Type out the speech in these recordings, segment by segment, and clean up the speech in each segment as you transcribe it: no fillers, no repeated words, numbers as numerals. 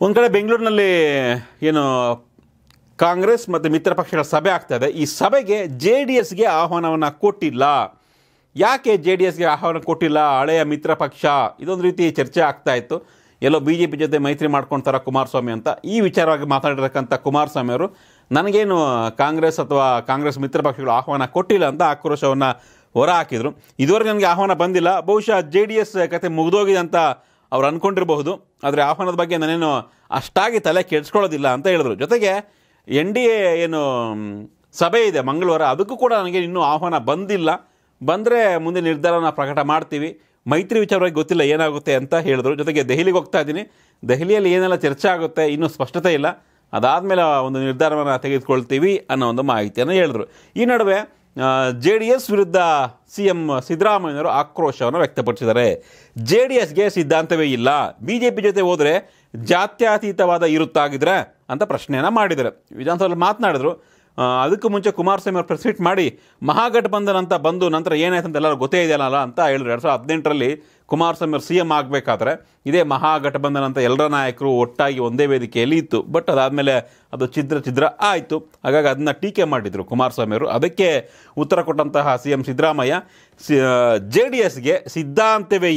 ಒಂದು ಕಡೆ ಬೆಂಗಳೂರಿನಲ್ಲಿ ಏನು ಕಾಂಗ್ರೆಸ್ ಮತ್ತು ಮಿತ್ರ ಪಕ್ಷಗಳ ಸಭೆ ಆಗ್ತಾಯಿದೆ. ಈ ಸಭೆಗೆ JDSಗೆ ಆಹ್ವಾನವನ್ನು ಕೊಟ್ಟಿಲ್ಲ. ಯಾಕೆ JDSಗೆ ಆಹ್ವಾನ ಕೊಟ್ಟಿಲ್ಲ? ಹಳೆಯ ಮಿತ್ರ ಪಕ್ಷ, ಇದೊಂದು ರೀತಿ ಚರ್ಚೆ ಆಗ್ತಾಯಿತ್ತು. ಎಲ್ಲೋ BJP ಜೊತೆ ಮೈತ್ರಿ ಮಾಡ್ಕೊಳ್ತಾರ ಕುಮಾರಸ್ವಾಮಿ ಅಂತ. ಈ ವಿಚಾರವಾಗಿ ಮಾತಾಡಿರತಕ್ಕಂಥ ಕುಮಾರಸ್ವಾಮಿ ಅವರು ನನಗೇನು ಕಾಂಗ್ರೆಸ್ ಅಥವಾ ಕಾಂಗ್ರೆಸ್ ಮಿತ್ರ ಪಕ್ಷಗಳು ಆಹ್ವಾನ ಕೊಟ್ಟಿಲ್ಲ ಅಂತ ಆಕ್ರೋಶವನ್ನು ಹೊರ ಹಾಕಿದರು. ಇದುವರೆಗೆ ನನಗೆ ಆಹ್ವಾನ ಬಂದಿಲ್ಲ, ಬಹುಶಃ JDS ಕತೆ ಮುಗಿದೋಗಿದೆ ಅಂತ ಅವ್ರು ಅಂದ್ಕೊಂಡಿರಬಹುದು, ಆದರೆ ಆಹ್ವಾನದ ಬಗ್ಗೆ ನಾನೇನು ಅಷ್ಟಾಗಿ ತಲೆ ಕೆಡಿಸ್ಕೊಳ್ಳೋದಿಲ್ಲ ಅಂತ ಹೇಳಿದ್ರು. ಜೊತೆಗೆ NDA ಏನು ಸಭೆ ಇದೆ ಮಂಗಳವಾರ, ಅದಕ್ಕೂ ಕೂಡ ನನಗೆ ಇನ್ನೂ ಆಹ್ವಾನ ಬಂದಿಲ್ಲ. ಬಂದರೆ ಮುಂದೆ ನಿರ್ಧಾರನ ಪ್ರಕಟ ಮಾಡ್ತೀವಿ. ಮೈತ್ರಿ ವಿಚಾರವಾಗಿ ಗೊತ್ತಿಲ್ಲ ಏನಾಗುತ್ತೆ ಅಂತ ಹೇಳಿದ್ರು. ಜೊತೆಗೆ ದೆಹಲಿಗೆ ಹೋಗ್ತಾ ಇದ್ದೀನಿ, ದೆಹಲಿಯಲ್ಲಿ ಏನೆಲ್ಲ ಚರ್ಚೆ ಆಗುತ್ತೆ ಇನ್ನೂ ಸ್ಪಷ್ಟತೆ ಇಲ್ಲ, ಅದಾದಮೇಲೆ ಒಂದು ನಿರ್ಧಾರವನ್ನು ತೆಗೆದುಕೊಳ್ತೀವಿ ಅನ್ನೋ ಒಂದು ಮಾಹಿತಿಯನ್ನು ಹೇಳಿದ್ರು. ಈ ನಡುವೆ JDS ವಿರುದ್ಧ CM ಸಿದ್ದರಾಮಯ್ಯನವರು ಆಕ್ರೋಶವನ್ನು ವ್ಯಕ್ತಪಡಿಸಿದ್ದಾರೆ. JDSಗೆ ಸಿದ್ಧಾಂತವೇ ಇಲ್ಲ, BJP ಜೊತೆ ಹೋದರೆ ಜಾತ್ಯತೀತವಾದ ಇರುತ್ತಾಗಿದ್ರೆ ಅಂತ ಪ್ರಶ್ನೆಯನ್ನು ಮಾಡಿದ್ದಾರೆ. ವಿಧಾನಸಭೆಯಲ್ಲಿ ಮಾತನಾಡಿದ್ರು. ಅದಕ್ಕೂ ಮುಂಚೆ ಕುಮಾರಸ್ವಾಮಿ ಅವರು ಪ್ರೆಸ್ ಮೀಟ್ ಮಾಡಿ ಮಹಾಗಠಬಂಧನ್ ಅಂತ ಬಂದು ನಂತರ ಏನಾಯ್ತು ಅಂತ ಎಲ್ಲರೂ ಗೊತ್ತೇ ಇದೆಯಲ್ಲ ಅಂತ ಹೇಳಿದ್ರು. 2018ರಲ್ಲಿ ಕುಮಾರಸ್ವಾಮಿ ಅವರು CM ಆಗಬೇಕಾದ್ರೆ ಇದೇ ಮಹಾಗಠಬಂಧನ್ ಅಂತ ಎಲ್ಲರ ನಾಯಕರು ಒಟ್ಟಾಗಿ ಒಂದೇ ವೇದಿಕೆಯಲ್ಲಿ ಇತ್ತು. ಬಟ್ ಅದಾದಮೇಲೆ ಅದು ಛಿದ್ರ ಆಯಿತು. ಹಾಗಾಗಿ ಅದನ್ನು ಟೀಕೆ ಮಾಡಿದರು ಕುಮಾರಸ್ವಾಮಿ ಅವರು. ಅದಕ್ಕೆ ಉತ್ತರ ಕೊಟ್ಟಂತಹ CM ಸಿದ್ದರಾಮಯ್ಯ JDSಗೆ ಸಿದ್ಧಾಂತವೇ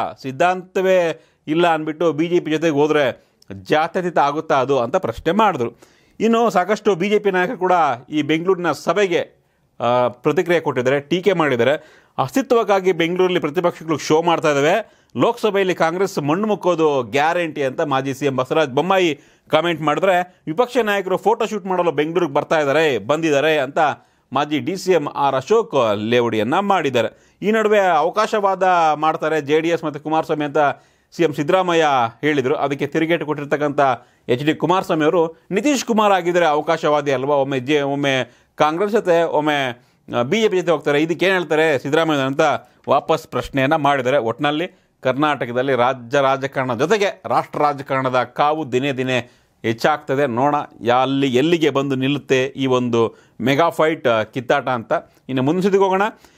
ಇಲ್ಲ ಅಂದ್ಬಿಟ್ಟು BJP ಜೊತೆಗೆ ಹೋದರೆ ಜಾತ್ಯತೀತ ಆಗುತ್ತಾ ಅದು ಅಂತ ಪ್ರಶ್ನೆ ಮಾಡಿದ್ರು. ಇನ್ನು ಸಾಕಷ್ಟು BJP ನಾಯಕರು ಕೂಡ ಈ ಬೆಂಗಳೂರಿನ ಸಭೆಗೆ ಪ್ರತಿಕ್ರಿಯೆ ಕೊಟ್ಟಿದ್ದಾರೆ, ಟೀಕೆ ಮಾಡಿದ್ದಾರೆ. ಅಸ್ತಿತ್ವಕ್ಕಾಗಿ ಬೆಂಗಳೂರಲ್ಲಿ ಪ್ರತಿಪಕ್ಷಗಳು ಶೋ ಮಾಡ್ತಾ ಇದ್ದಾವೆ, ಲೋಕಸಭೆಯಲ್ಲಿ ಕಾಂಗ್ರೆಸ್ ಮಣ್ಣು ಮುಕ್ಕೋದು ಗ್ಯಾರಂಟಿ ಅಂತ ಮಾಜಿ CM ಬಸವರಾಜ ಬೊಮ್ಮಾಯಿ ಕಾಮೆಂಟ್ ಮಾಡಿದ್ರೆ, ವಿಪಕ್ಷ ನಾಯಕರು ಫೋಟೋ ಶೂಟ್ ಮಾಡಲು ಬೆಂಗಳೂರಿಗೆ ಬಂದಿದ್ದಾರೆ ಅಂತ ಮಾಜಿ DCM ಆರ್ ಅಶೋಕ್ ಲೇವಡಿಯನ್ನು ಮಾಡಿದ್ದಾರೆ. ಈ ನಡುವೆ ಅವಕಾಶವಾದ ಮಾಡ್ತಾರೆ JDS ಮತ್ತು ಕುಮಾರಸ್ವಾಮಿ ಅಂತ CM ಸಿದ್ದರಾಮಯ್ಯ ಹೇಳಿದರು. ಅದಕ್ಕೆ ತಿರುಗೇಟು ಕೊಟ್ಟಿರ್ತಕ್ಕಂಥ HD ಕುಮಾರಸ್ವಾಮಿ ಅವರು ನಿತೀಶ್ ಕುಮಾರ್ ಆಗಿದ್ದರೆ ಅವಕಾಶವಾದಿ ಅಲ್ವಾ, ಒಮ್ಮೆ ಕಾಂಗ್ರೆಸ್ ಜೊತೆ ಒಮ್ಮೆ BJP ಜೊತೆ ಹೋಗ್ತಾರೆ, ಇದಕ್ಕೇನು ಹೇಳ್ತಾರೆ ಸಿದ್ದರಾಮಯ್ಯ ಅಂತ ವಾಪಸ್ ಪ್ರಶ್ನೆಯನ್ನು ಮಾಡಿದ್ದಾರೆ. ಒಟ್ಟಿನಲ್ಲಿ ಕರ್ನಾಟಕದಲ್ಲಿ ರಾಜ್ಯ ರಾಜಕಾರಣ ಜೊತೆಗೆ ರಾಷ್ಟ್ರ ರಾಜಕಾರಣದ ಕಾವು ದಿನೇ ದಿನೇ ಹೆಚ್ಚಾಗ್ತದೆ. ನೋಡೋಣ ಎಲ್ಲಿಗೆ ಬಂದು ನಿಲ್ಲುತ್ತೆ ಈ ಒಂದು ಮೆಗಾ ಫೈಟ್ ಕಿತ್ತಾಟ ಅಂತ. ಇನ್ನು ಮುಂದೆ ಹೋಗೋಣ.